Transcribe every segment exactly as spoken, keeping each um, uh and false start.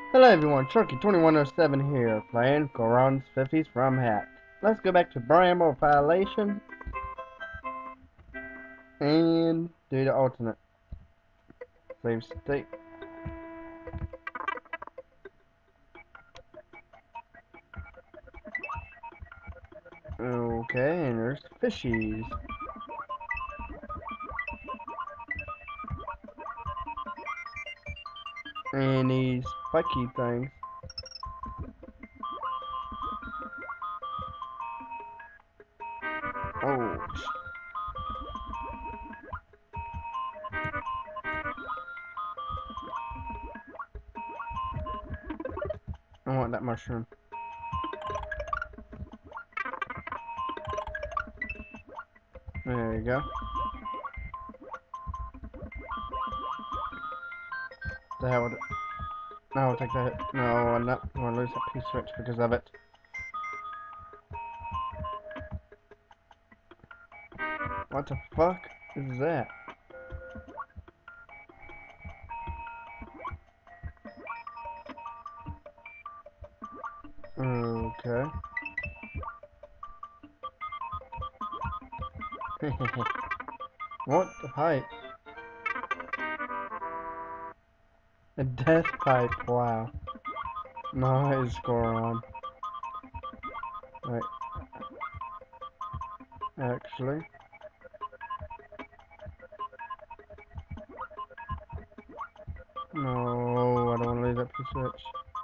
Hello everyone, Turkey twenty-one oh seven here, playing Goron's fifties from Hat. Let's go back to Bramble violation and do the alternate. Save state. Okay, and there's fishies. And these spiky things. Oh, I want that mushroom. There you go. The hell with it. No, I'll take that hit. No, I'm not going to lose that P switch because of it. What the fuck is that? Okay. What the pipe? A death pipe, wow. Nice, Goron. Right. Actually. No, I don't want to leave that P switch.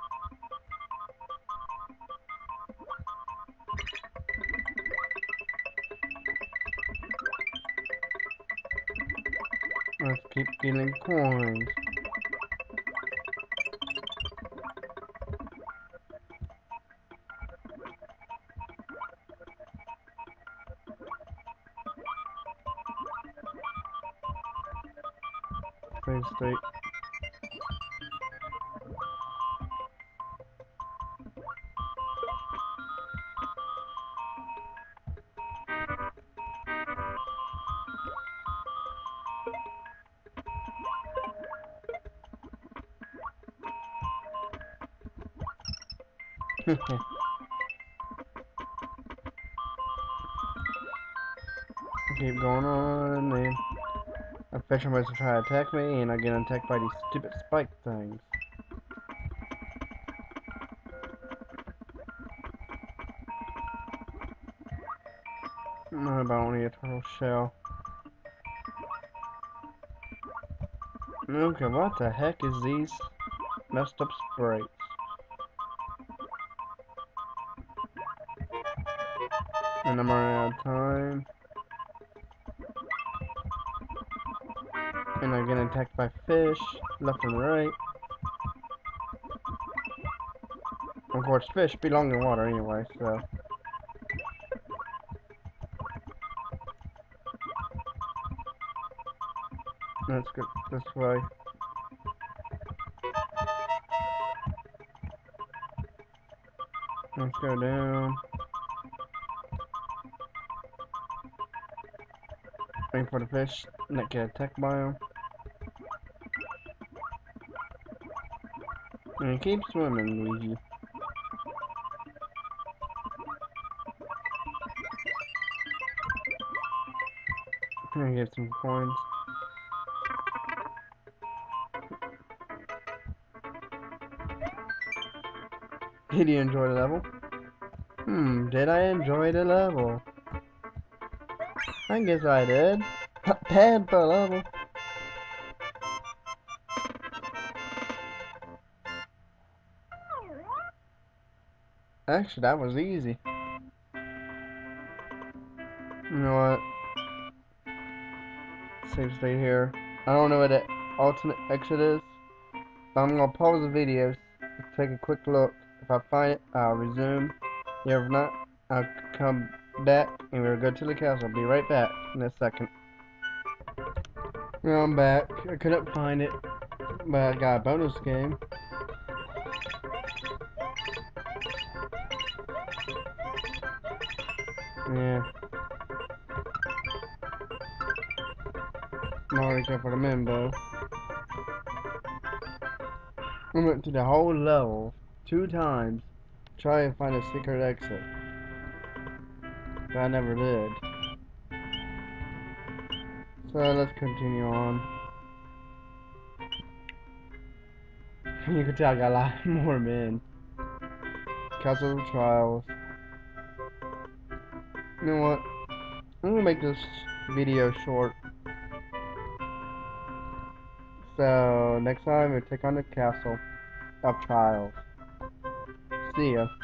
Let's keep getting coins. Save state. Keep going on, and a fisherman to try to attack me, and I get attacked by these stupid spike things. No, about only a turtle shell. Okay, what the heck is these messed up sprites? And I'm running out of time. And I get attacked by fish, left and right. Of course, fish belong in water anyway, so. Let's go this way. Let's go down. Waiting for the fish, not get attacked by them. And keep swimming, WeeGee. I'm gonna get some coins. Did you enjoy the level? Hmm, did I enjoy the level? I guess I did. Bad for a level. Actually, that was easy. You know what? Save state here. I don't know what the alternate exit is. But I'm gonna pause the video, take a quick look. If I find it, I'll resume. If not, I'll come back and we'll go to the castle. I'll be right back in a second. Well, I'm back. I couldn't find it, but I got a bonus game. Yeah. I'm already going for the Mimbo. I went to the whole level two times to try and find a secret exit. But I never did. So let's continue on. You can tell I got a lot more men. Castle of Trials. You know what? I'm gonna make this video short. So next time we take on the Castle of Trials. See ya.